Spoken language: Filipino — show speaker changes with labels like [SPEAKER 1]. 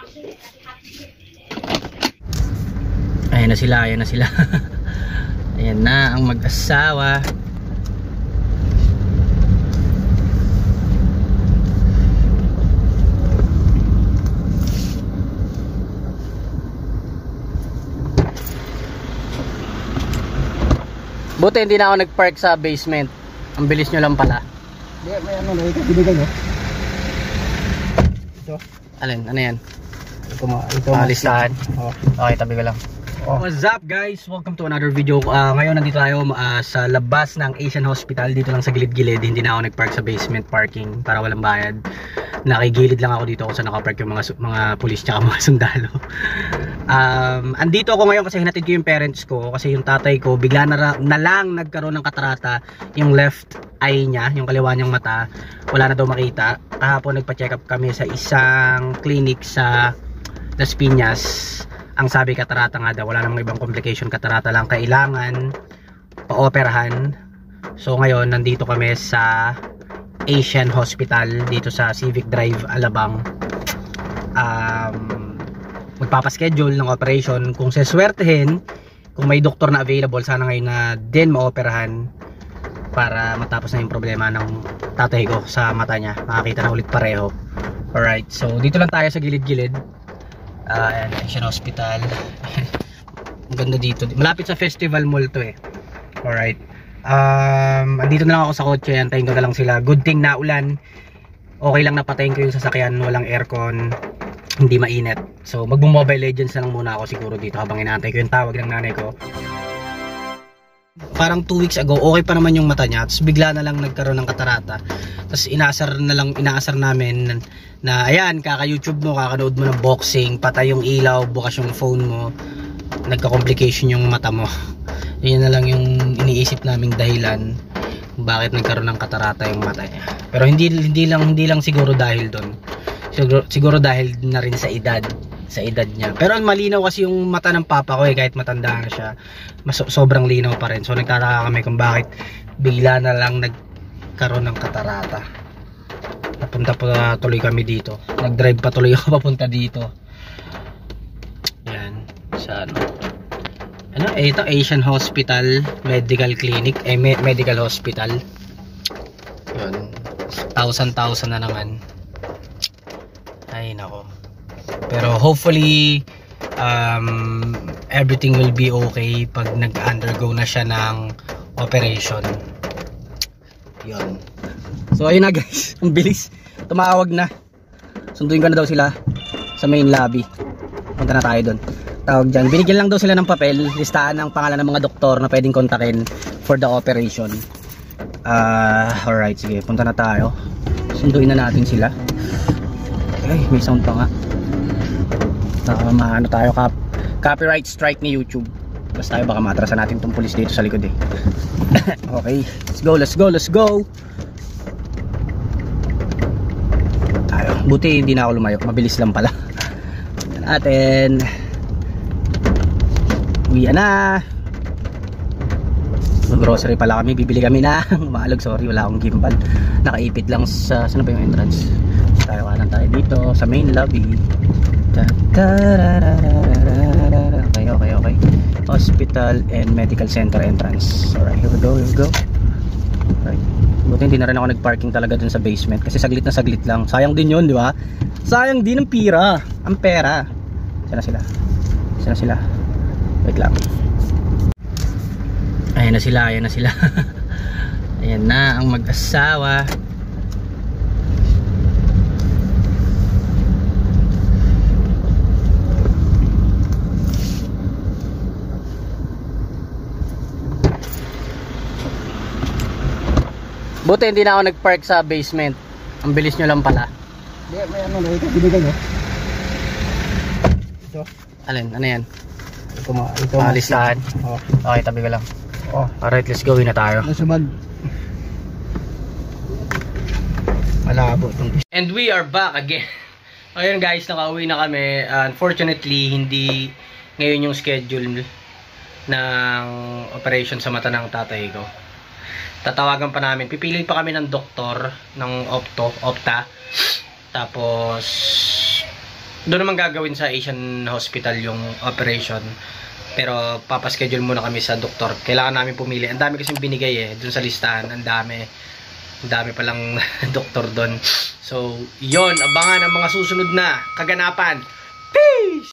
[SPEAKER 1] Ayan na sila, ayan na sila. Ayan na ang mag-asawa. Buti hindi na ako nag-park sa basement. Ang bilis nyo lang pala.
[SPEAKER 2] May ano na ito, binigay nyo. Ito.
[SPEAKER 1] Alin? Ano yan?
[SPEAKER 2] Ito
[SPEAKER 1] listahan. Okay, tabi ko lang. What's up guys? Welcome to another video. Ngayon nandito tayo sa labas ng Asian Hospital. Dito lang sa gilid-gilid. Hindi na ako nag-park sa basement parking para walang bayad. Nakigilid lang ako dito kung saan nakapark yung mga pulis tsaka mga sundalo. Andito ako ngayon kasi hinatid ko yung parents ko. Kasi yung tatay ko bigla na lang nagkaroon ng katarata. Yung left eye niya, yung kaliwa niyang mata, wala na daw makita. Kahapon nagpa-check up kami sa isang clinic sa Las Piñas. Ang sabi katarata nga daw, wala namang ibang complication, katarata lang, kailangan paoperahan. So ngayon nandito kami sa Asian Hospital dito sa Civic Drive, Alabang. Magpapaschedule ng operation. Kung seswertehin, kung may doktor na available, sana ngayon na din maoperahan para matapos na yung problema ng tatay ko sa mata niya. Makakita na ulit pareho. Alright, so dito lang tayo sa gilid-gilid. Ayan, Asian Hospital. Ang ganda dito. Malapit sa Festival Mall to eh. Alright. Andito na lang ako sa kotse. Antayin ko na lang sila. Good thing na ulan. Okay lang napatayin ko yung sasakyan. Walang aircon. Hindi mainit. So mag-Mobile Legends na lang muna ako siguro dito habang inaantay ko yung tawag ng nanay ko. Parang 2 weeks ago, okay pa naman yung mata niya. Tapos bigla na lang nagkaroon ng katarata. Tapos inaasar namin na ayan, kaka-YouTube mo, kakanood mo ng boxing, patay yung ilaw, bukas yung phone mo, nagka-complication yung mata mo. Yun na lang yung iniisip naming dahilan bakit nagkaroon ng katarata yung mata niya. Pero hindi lang siguro dahil doon. Siguro dahil na rin sa edad niya. Pero malinaw kasi yung mata ng papa ko eh, kahit matanda na siya, sobrang linaw pa rin. So nagtataka kami kung bakit bigla na lang nagkaroon ng katarata. Napunta pa tuloy kami dito. Nag-drive pa tuloy ako papunta dito. Yan, sa ano, ito Asian Hospital Medical Clinic, Medical Hospital. Yun, 1,000 na naman. Ay nako. Pero hopefully everything will be okay pag nag-undergo na siya ng operation. Yun. So ayun na guys, ang bilis. Tumawag na. Sunduin ko na daw sila sa main lobby. Punta na tayo doon. Tawag dyan. Binigyan lang daw sila ng papel, listahan ng pangalan ng mga doktor na pwedeng kontakin for the operation. Alright, sige, punta na tayo. Sunduin na natin sila. Ay, may sound pa nga. Maano tayo, copyright strike ni YouTube. Basta tayo baka matrasan natin tong pulis dito sa likod eh. Okay, let's go. Tayo. Buti hindi na ako lumayo, mabilis lang pala. Natin. Uwi na. Grocery pala kami, bibili kami ng maalog, sorry, wala akong gimbal. Nakaipit lang sa, saan ba yung entrance? Tayo kanan tayo dito sa main lobby. Okay. Hospital and Medical Center entrance. Alright, here we go. Alright. Buti hindi na rin ako nag-parking talaga dun sa basement kasi saglit na saglit lang. Sayang din yun, di ba? Sayang din ang pira. Ang pera. Saan na sila? Wait lang. Ayan na sila. Ayan na ang mag-asawa. Buti hindi na ako nag-park sa basement. Ang bilis nyo lang pala.
[SPEAKER 2] May ano na ito, binigay nyo. Ito.
[SPEAKER 1] Alin? Ano yan?
[SPEAKER 2] Ito
[SPEAKER 1] listahan. Okay, tabi ko lang. Alright, let's go na tayo.
[SPEAKER 2] Nasa bag. Malabo itong.
[SPEAKER 1] And we are back again. Ayun guys, nakauwi na kami. Unfortunately, hindi ngayon yung schedule ng operation sa mata ng tatay ko. Tatawagan pa namin. Pipili pa kami ng doktor ng opta. Tapos Doon naman gagawin sa Asian Hospital yung operation. Pero papaschedule muna kami sa doktor. Kailangan namin pumili. Ang dami kasing binigay doon sa listahan. Ang dami palang doktor doon. So, yon, abangan ang mga susunod na kaganapan. Peace!